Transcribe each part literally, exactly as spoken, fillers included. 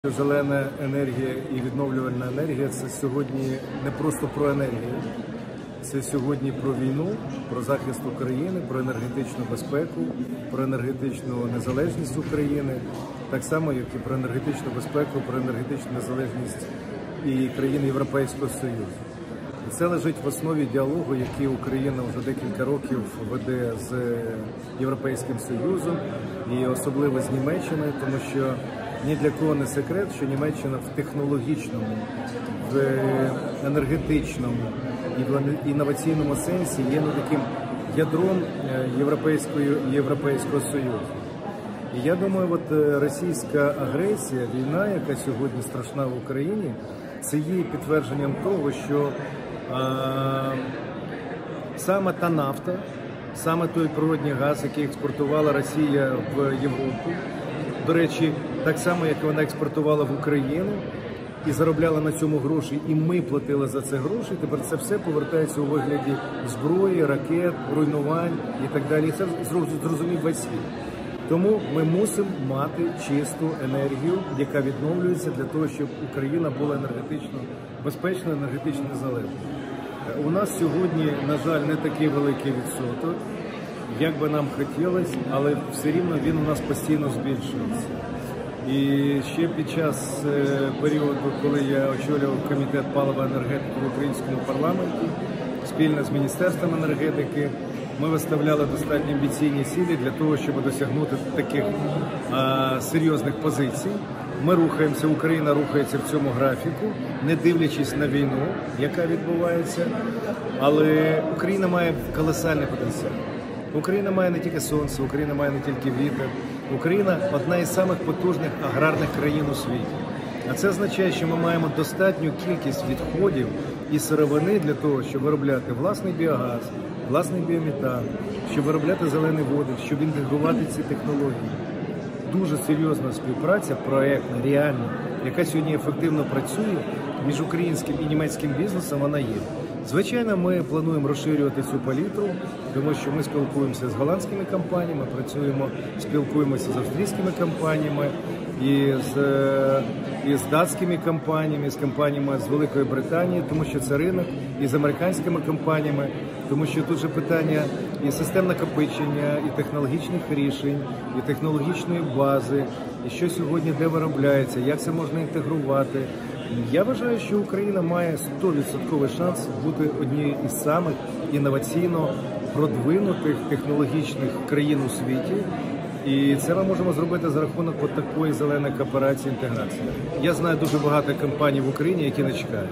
Зелена енергія і відновлювальна енергія – це сьогодні не просто про енергію, це сьогодні про війну, про захист України, про енергетичну безпеку, про енергетичну незалежність України, так само, як і про енергетичну безпеку, про енергетичну незалежність і країн Європейського Союзу. І це лежить в основі діалогу, який Україна вже декілька років веде з Європейським Союзом і особливо з Німеччиною, тому що ні для кого не секрет, що Німеччина в технологічному, в енергетичному і в інноваційному сенсі є ну, таким ядром Європейського, Європейського Союзу. І я думаю, от російська агресія, війна, яка сьогодні страшна в Україні, це є підтвердженням того, що а, саме та нафта, саме той природний газ, який експортувала Росія в Європу, до речі, так само, як вона експортувала в Україну і заробляла на цьому гроші, і ми платили за це гроші, тепер це все повертається у вигляді зброї, ракет, руйнувань і так далі. І це зрозумів весь світ. Тому ми мусимо мати чисту енергію, яка відновлюється для того, щоб Україна була енергетично безпечною, енергетично незалежною. У нас сьогодні, на жаль, не такий великий відсоток, як би нам хотілося, але все рівно він у нас постійно збільшується. І ще під час періоду, коли я очолював комітет палива і енергетики в українському парламенті, спільно з Міністерством енергетики, ми виставляли достатньо амбіційні цілі для того, щоб досягнути таких а, серйозних позицій. Ми рухаємося, Україна рухається в цьому графіку, не дивлячись на війну, яка відбувається, але Україна має колосальний потенціал. Україна має не тільки сонце, Україна має не тільки вітер. Україна – одна із самих потужних аграрних країн у світі. А це означає, що ми маємо достатню кількість відходів і сировини для того, щоб виробляти власний біогаз, власний біометан, щоб виробляти зелені води, щоб інтегрувати ці технології. Дуже серйозна співпраця, проєктна, реальна, яка сьогодні ефективно працює між українським і німецьким бізнесом, вона є. Звичайно, ми плануємо розширювати цю палітру, тому що ми спілкуємося з голландськими компаніями, працюємо, спілкуємося з австрійськими компаніями, і з, і з датськими компаніями, з компаніями з Великої Британії, тому що це ринок, і з американськими компаніями, тому що тут же питання і систем накопичення, і технологічних рішень, і технологічної бази, і що сьогодні де виробляється, як це можна інтегрувати. Я вважаю, що Україна має сто відсотків шанс бути однією із самих інноваційно продвинутих технологічних країн у світі. І це ми можемо зробити за рахунок от такої зеленої кооперації, інтеграції. Я знаю дуже багато компаній в Україні, які не чекають.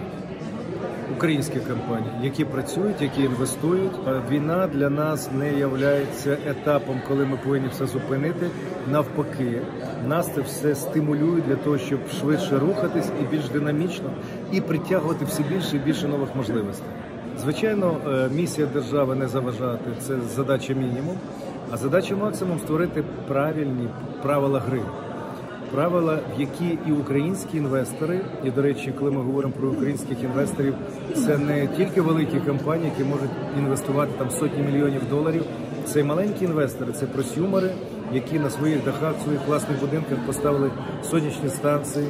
Українські компанії, які працюють, які інвестують. Війна для нас не є етапом, коли ми повинні все зупинити. Навпаки, нас це все стимулює для того, щоб швидше рухатись і більш динамічно, і притягувати все більше і більше нових можливостей. Звичайно, місія держави не заважати, це задача мінімум, а задача максимум створити правильні правила гри. Правила, в які і українські інвестори, і, до речі, коли ми говоримо про українських інвесторів, це не тільки великі компанії, які можуть інвестувати там сотні мільйонів доларів, це і маленькі інвестори, це просюмери, які на своїх дахах, в своїх власних будинках поставили сонячні станції,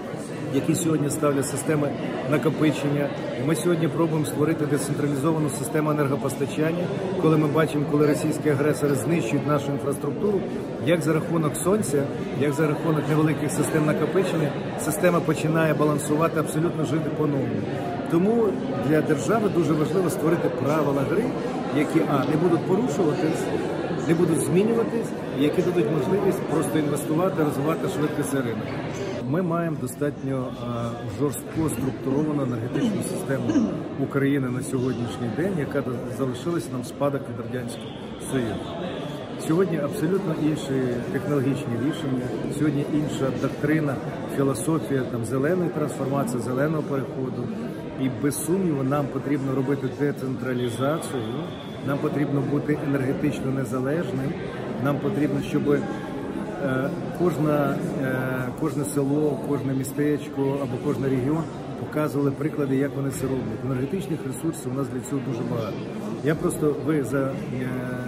які сьогодні ставлять системи накопичення. І ми сьогодні пробуємо створити децентралізовану систему енергопостачання, коли ми бачимо, коли російські агресори знищують нашу інфраструктуру, як за рахунок сонця, як за рахунок невеликих систем накопичення, система починає балансувати, абсолютно жити по-новому. Тому для держави дуже важливо створити правила гри, які, а, не будуть порушуватись, не будуть змінюватись, і які дадуть можливість просто інвестувати, розвивати швидко цей ринок. Ми маємо достатньо а, жорстко структуровану енергетичну систему України на сьогоднішній день, яка залишилася нам в спадок від Радянського Союзу. Сьогодні абсолютно інші технологічні рішення, сьогодні інша доктрина, філософія там, зеленої трансформації, зеленого переходу. І без сумніву нам потрібно робити децентралізацію, нам потрібно бути енергетично незалежним, нам потрібно, щоб Кожна, кожне село, кожне містечко або кожен регіон показували приклади, як вони це роблять. Енергетичних ресурсів у нас для цього дуже багато. Я просто, ви за,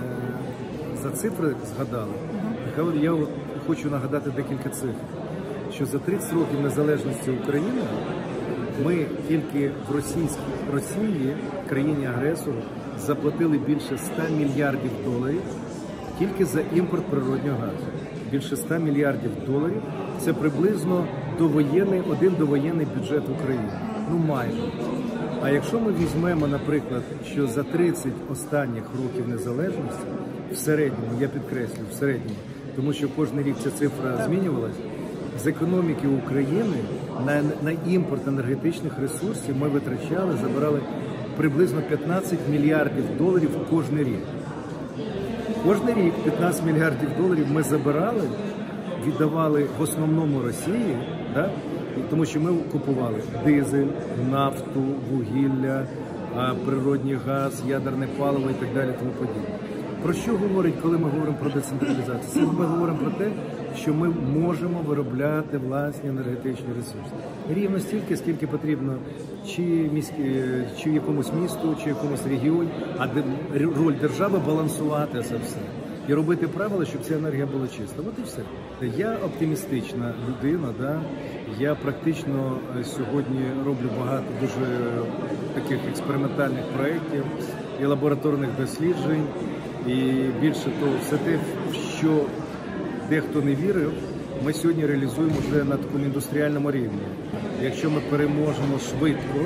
за цифри згадали, я хочу нагадати декілька цифр. що за тридцять років незалежності України ми тільки в російській Росії, країні-агресору, заплатили більше ста мільярдів доларів тільки за імпорт природнього газу. Більше ста мільярдів доларів – це приблизно довоєнний, один довоєнний бюджет України. Ну майже. А якщо ми візьмемо, наприклад, що за тридцять останніх років незалежності, в середньому, я підкреслю, в середньому, тому що кожен рік ця цифра змінювалась, з економіки України на, на імпорт енергетичних ресурсів ми витрачали, забирали приблизно п'ятнадцять мільярдів доларів кожен рік. Кожен рік п'ятнадцять мільярдів доларів ми забирали, віддавали в основному Росії, да? Тому що ми купували дизель, нафту, вугілля, природний газ, ядерне паливо і так далі, тому подібне. Про що говорить, коли ми говоримо про децентралізацію? Ми говоримо про те, що ми можемо виробляти власні енергетичні ресурси. Рівно стільки, скільки потрібно чи, міські, чи в якомусь місту, чи в якомусь регіоні, а роль держави балансувати це все. І робити правила, щоб ця енергія була чиста. От і все. Я оптимістична людина, да? Я практично сьогодні роблю багато дуже таких експериментальних проєктів і лабораторних досліджень. І більше того, все те, що дехто не вірив, ми сьогодні реалізуємо вже на такому індустріальному рівні. Якщо ми переможемо швидко,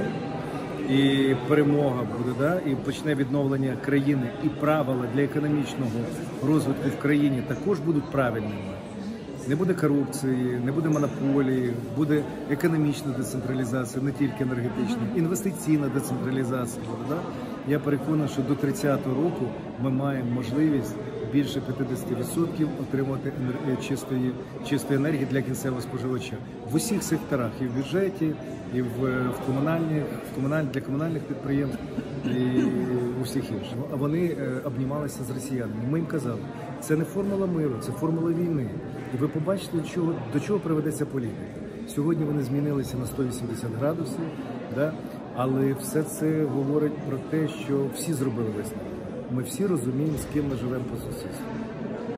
і перемога буде, да, і почне відновлення країни, і правила для економічного розвитку в країні також будуть правильними. Не буде корупції, не буде монополії, буде економічна децентралізація, не тільки енергетична, інвестиційна децентралізація. Да? Я переконаний, що до тридцятого року ми маємо можливість більше п'ятдесят відсотків отримати чистої, чистої енергії для кінцевого споживача. В усіх секторах, і в бюджеті, і в, в комунальних, в комуналь, для комунальних підприємств, і у всіх інших. А вони обнімалися з росіянами. Ми їм казали, це не формула миру, це формула війни. І ви побачите, до чого, до чого приведеться політика. Сьогодні вони змінилися на сто вісімдесят градусів, да? Але все це говорить про те, що всі зробили висновок. Ми всі розуміємо, з ким ми живемо по сусідству.